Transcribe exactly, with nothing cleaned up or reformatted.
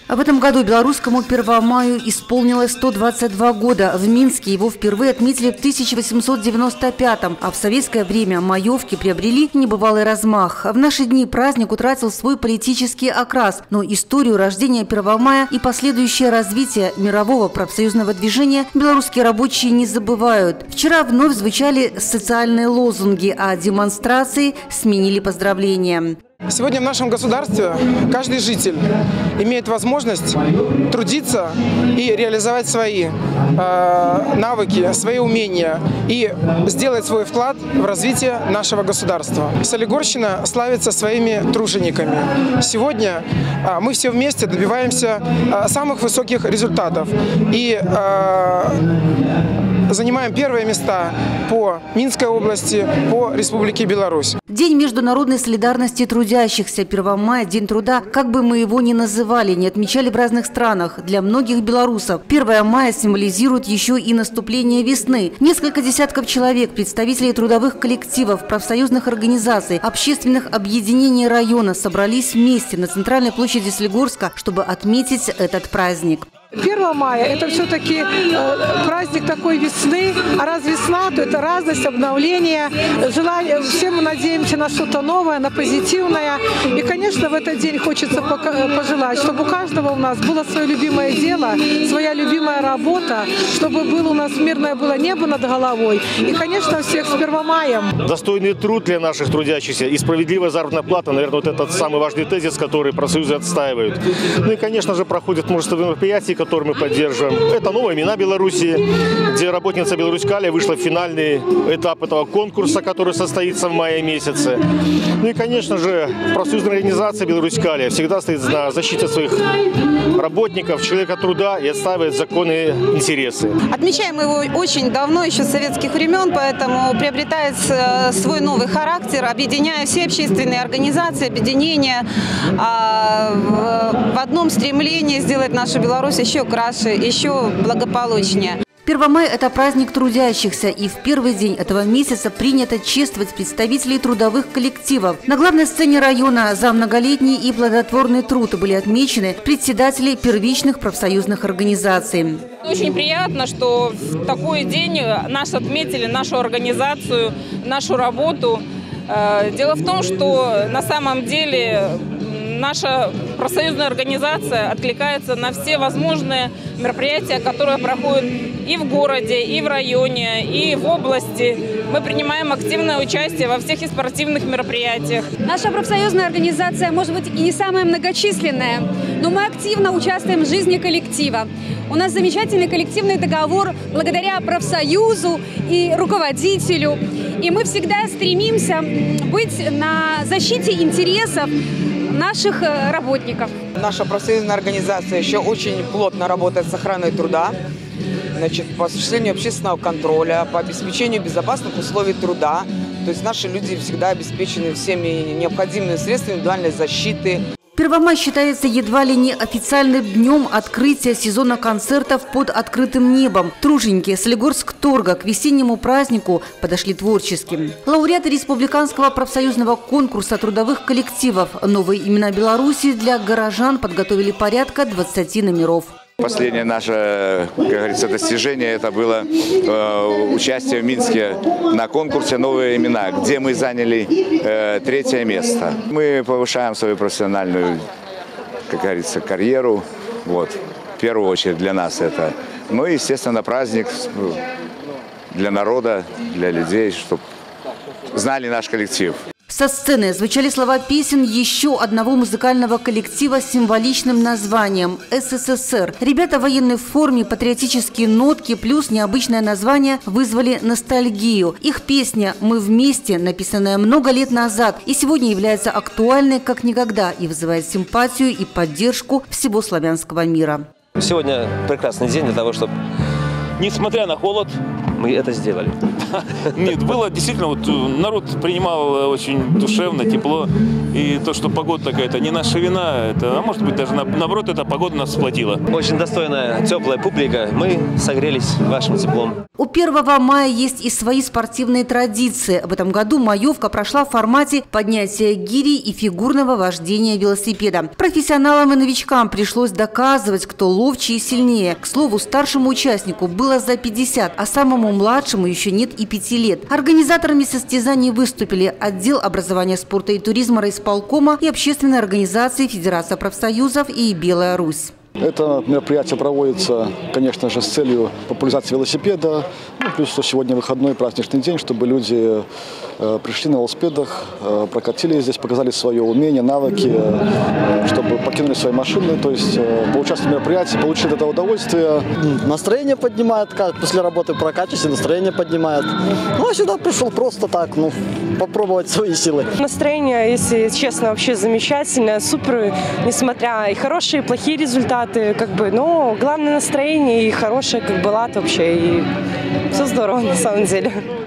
В этом году белорусскому Первомаю исполнилось сто двадцать два года. В Минске его впервые отметили в тысяча восемьсот девяносто пятом, а в советское время маевки приобрели небывалый размах. В наши дни праздник утратил свой политический окрас, но историю рождения Первомая и последующее развитие мирового профсоюзного движения белорусские рабочие не забывают. Вчера вновь звучали социальные лозунги, а демонстрации сменили поздравления. Сегодня в нашем государстве каждый житель имеет возможность трудиться и реализовать свои э, навыки, свои умения и сделать свой вклад в развитие нашего государства. Солигорщина славится своими тружениками. Сегодня э, мы все вместе добиваемся э, самых высоких результатов и э, занимаем первые места по Минской области, по Республике Беларусь. День международной солидарности трудящихся, Первомай, День труда, как бы мы его ни называли, не отмечали в разных странах. Для многих белорусов первое мая символизирует еще и наступление весны. Несколько десятков человек, представителей трудовых коллективов, профсоюзных организаций, общественных объединений района собрались вместе на центральной площади Солигорска, чтобы отметить этот праздник. первое мая – это все-таки э, праздник такой весны, а раз весна, то это радость, обновление, желание, все мы надеемся на что-то новое, на позитивное. И, конечно, в этот день хочется пожелать, чтобы у каждого у нас было свое любимое дело, своя любимая работа, чтобы было у нас мирное было небо над головой. И, конечно, всех с Первомаем. Достойный труд для наших трудящихся и справедливая заработная плата, наверное, вот этот самый важный тезис, который профсоюзы отстаивают. Ну и, конечно же, проходит множество мероприятий, которые мы поддерживаем. Это новые имена Беларуси, где работница Беларуськалия вышла в финальный этап этого конкурса, который состоится в мае месяце. Ну и, конечно же, профсоюзная организация Беларуськалия всегда стоит на защите своих работников, человека труда и отстаивает законные интересы. Отмечаем его очень давно, еще с советских времен, поэтому приобретает свой новый характер, объединяя все общественные организации, объединения в одном стремлении сделать нашу Беларусь еще краше, еще благополучнее. Первомай – это праздник трудящихся, и в первый день этого месяца принято чествовать представителей трудовых коллективов. На главной сцене района за многолетний и плодотворный труд были отмечены председатели первичных профсоюзных организаций. Очень приятно, что в такой день нас отметили, нашу организацию, нашу работу. Дело в том, что на самом деле наша профсоюзная организация откликается на все возможные мероприятия, которые проходят и в городе, и в районе, и в области. Мы принимаем активное участие во всех и спортивных мероприятиях. Наша профсоюзная организация, может быть, и не самая многочисленная, но мы активно участвуем в жизни коллектива. У нас замечательный коллективный договор благодаря профсоюзу и руководителю. И мы всегда стремимся быть на защите интересов наших работников. Наша профсоюзная организация еще очень плотно работает с охраной труда, значит, по осуществлению общественного контроля, по обеспечению безопасных условий труда. То есть наши люди всегда обеспечены всеми необходимыми средствами индивидуальной защиты. Первомай считается едва ли не официальным днем открытия сезона концертов под открытым небом. Труженики Солигорск-Торга к весеннему празднику подошли творчески. Лауреаты республиканского профсоюзного конкурса трудовых коллективов «Новые имена Беларуси» для горожан подготовили порядка двадцати номеров. Последнее наше, как говорится, достижение – это было э, участие в Минске на конкурсе «Новые имена», где мы заняли э, третье место. Мы повышаем свою профессиональную, как говорится, карьеру. Вот. В первую очередь для нас это. Ну и, естественно, праздник для народа, для людей, чтобы знали наш коллектив. Со сцены звучали слова песен еще одного музыкального коллектива с символичным названием «СССР». Ребята в военной форме, патриотические нотки плюс необычное название вызвали ностальгию. Их песня «Мы вместе», написанная много лет назад, и сегодня является актуальной как никогда и вызывает симпатию и поддержку всего славянского мира. Сегодня прекрасный день для того, чтобы, несмотря на холод, мы это сделали. Нет, было действительно, вот народ принимал очень душевно, тепло. И то, что погода такая-то не наша вина, это, а может быть даже наоборот, эта погода нас сплотила. Очень достойная, теплая публика. Мы согрелись вашим теплом. У первого мая есть и свои спортивные традиции. В этом году маевка прошла в формате поднятия гири и фигурного вождения велосипеда. Профессионалам и новичкам пришлось доказывать, кто ловче и сильнее. К слову, старшему участнику было за пятьдесят, а самому младшему еще нет и пяти лет. Организаторами состязаний выступили отдел образования, спорта и туризма райисполкома и общественной организации Федерация профсоюзов и Белая Русь. Это мероприятие проводится, конечно же, с целью популяризации велосипеда. Ну, плюс, что сегодня выходной праздничный день, чтобы люди э, пришли на велосипедах, э, прокатились здесь, показали свое умение, навыки, э, чтобы покинули свои машины. То есть э, поучаствовали в мероприятии, получили от этого удовольствие. Настроение поднимает, как после работы прокатишься, настроение поднимает. Ну, а сюда пришел просто так, ну, попробовать свои силы. Настроение, если честно, вообще замечательное, супер, несмотря и хорошие, и плохие результаты. Как бы, но главное настроение и хорошее, как бы, лад вообще, и все здорово на самом деле.